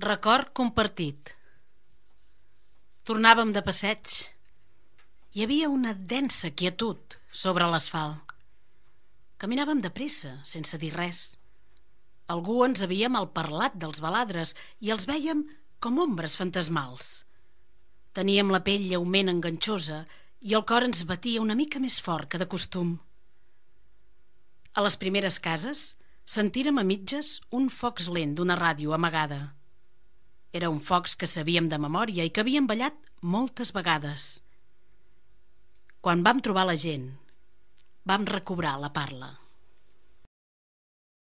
Record compartit. Tornàvem de passeig. Hi havia una densa quietud sobre l'asfalt. Caminàvem de pressa, sense dir res. Algú ens havia malparlat dels baladres i els vèiem com ombres fantasmals. Teníem la pell lleument enganxosa i el cor ens batia una mica més fort que de costum. A les primeres cases sentírem a mitges un fox lent d'una ràdio amagada. Era un fox que sabíem de memòria i que havíem ballat moltes vegades. Quan vam trobar la gent, vam recobrar la parla.